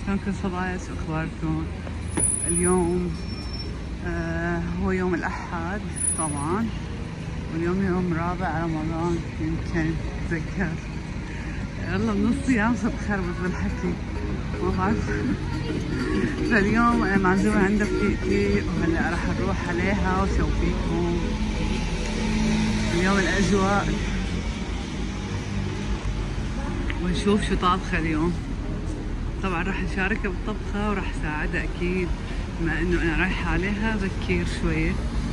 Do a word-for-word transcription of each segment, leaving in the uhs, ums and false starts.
شلونكم صبايا؟ شو اخباركم؟ اليوم آه هو يوم الاحد طبعا، واليوم يوم رابع رمضان يمكن اتذكر. يلا بنص صيام صرت خربط بالحكي ما بعرف. فاليوم انا معزومة عند رفيقتي وهلا راح نروح عليها وشوفيكم اليوم الاجواء ونشوف شو طابخة اليوم. طبعا راح نشاركها بالطبخة وراح ساعدها اكيد بما انه انا رايحة عليها بكير شوية.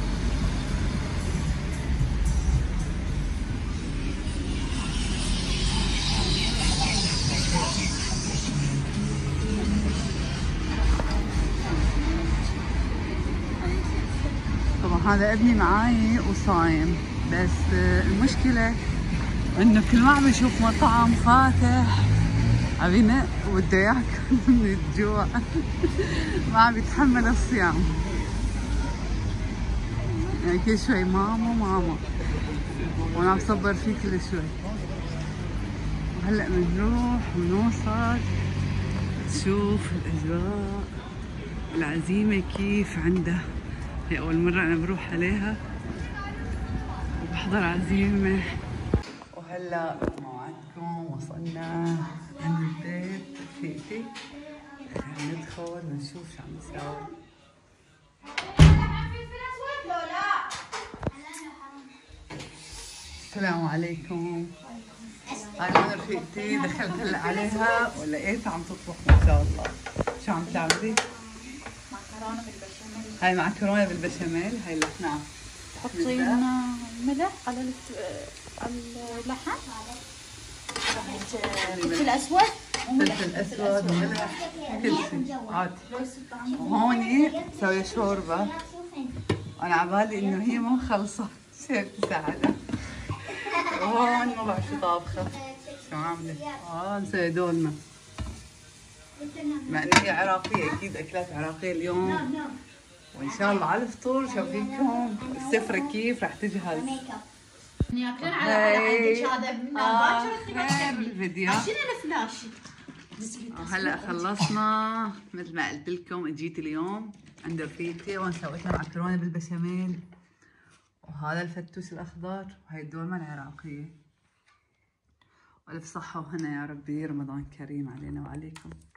طبعا هذا ابني معاي وصايم، بس المشكلة انه كل ما عم يشوف مطعم فاتح عم ينق وبده ياكل من الجوع. ما عم يتحمل الصيام، يعني كل شوي ماما ماما وانا عم صبر فيه كل شوي. وهلا بنروح ونوصل تشوف الاجواء العزيمة كيف عندها. هي اول مرة انا بروح عليها وبحضر عزيمة. وهلا موعدكم وصلنا عند البيت رفيقتي، خلينا ندخل ونشوف شو عم يساوي. السلام عليكم. هاي انا رفيقتي، دخلت هلا عليها ولقيتها عم تطبخ ما شاء الله. شو عم تعملي؟ معكرونه بالبشاميل. هاي معكرونه بالبشاميل. هاي اللحمه تحطين ملح على على اللحم، فلفل اسود فلفل اسود وملح كل شيء عادي. وهون مسويه شوربه وانا عبالي انه هي مو مخلصه شيف تساعدها. وهون ما بعرف شو طابخه، شو عامله؟ اه مسويه دولمه. مع انها هي عراقيه اكيد اكلات عراقيه اليوم. وان شاء الله على الفطور شوفيكم السفره كيف راح تجهز. ياكلون على على عندك هذا من باكر خير الفيديو. شنو الفلاش؟ هلا خلصنا مثل ما قلت لكم. اجيت اليوم عند رفيقتي وانا سويت لها معكرونه بالبشاميل وهذا الفتوش الاخضر وهي الدولمه العراقيه. والف صحه وهنا يا ربي. رمضان كريم علينا وعليكم.